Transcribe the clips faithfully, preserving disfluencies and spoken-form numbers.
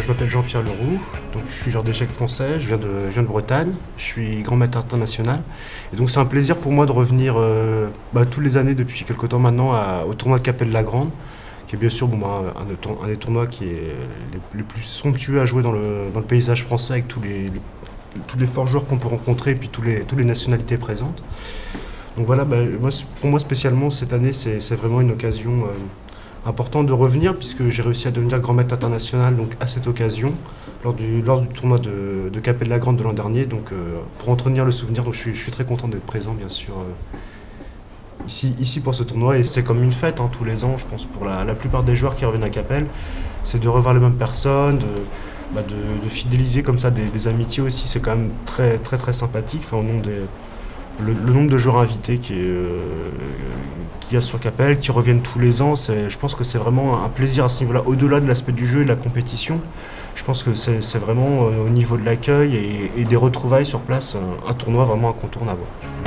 m'appelle Jean-Pierre Leroux, donc je suis joueur d'échecs français, je viens, de, je viens de Bretagne, je suis grand maître international. Et donc c'est un plaisir pour moi de revenir euh, bah, tous les années depuis quelques temps maintenant à, au tournoi de Capelle-la-Grande, qui est bien sûr bon, bah, un, un des tournois qui est les, les plus somptueux à jouer dans le, dans le paysage français avec tous les, les, tous les forts joueurs qu'on peut rencontrer et puis tous les, toutes les nationalités présentes. Donc voilà, bah, moi, pour moi spécialement cette année c'est vraiment une occasion euh, important de revenir puisque j'ai réussi à devenir grand maître international donc à cette occasion lors du, lors du tournoi de, de Capelle-la-Grande de l'an dernier. Donc euh, pour entretenir le souvenir, donc je suis, je suis très content d'être présent bien sûr euh, ici, ici pour ce tournoi et c'est comme une fête hein, tous les ans je pense pour la, la plupart des joueurs qui reviennent à Capelle, c'est de revoir les mêmes personnes, de, bah, de, de fidéliser comme ça des, des amitiés aussi, c'est quand même très très très sympathique enfin, au nom des Le, le nombre de joueurs invités qui est, euh, qu'il y a sur Capelle, qui reviennent tous les ans, je pense que c'est vraiment un plaisir à ce niveau-là. Au-delà de l'aspect du jeu et de la compétition, je pense que c'est vraiment euh, au niveau de l'accueil et, et des retrouvailles sur place, un, un tournoi vraiment incontournable.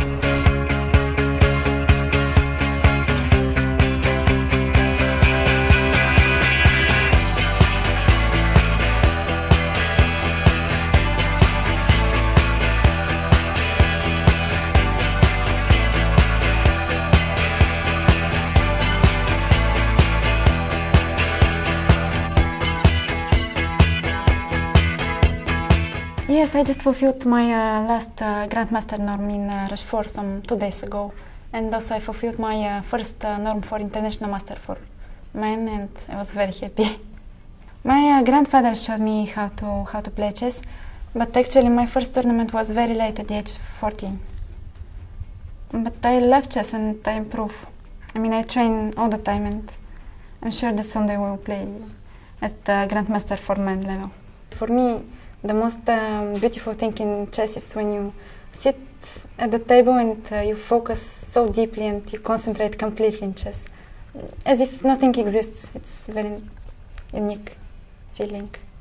Yes, I just fulfilled my uh, last uh, Grandmaster norm in uh, Rochefort some two days ago, and also I fulfilled my uh, first uh, norm for International Master for men, and I was very happy. My uh, grandfather showed me how to how to play chess, but actually my first tournament was very late at the age of fourteen. But I love chess and I improve. I mean, I train all the time, and I'm sure that someday we will play at uh, Grandmaster for men level. For me, the most um, beautiful thing in chess is when you sit at the table and uh, you focus so deeply and you concentrate completely in chess, as if nothing exists. It's a very unique feeling.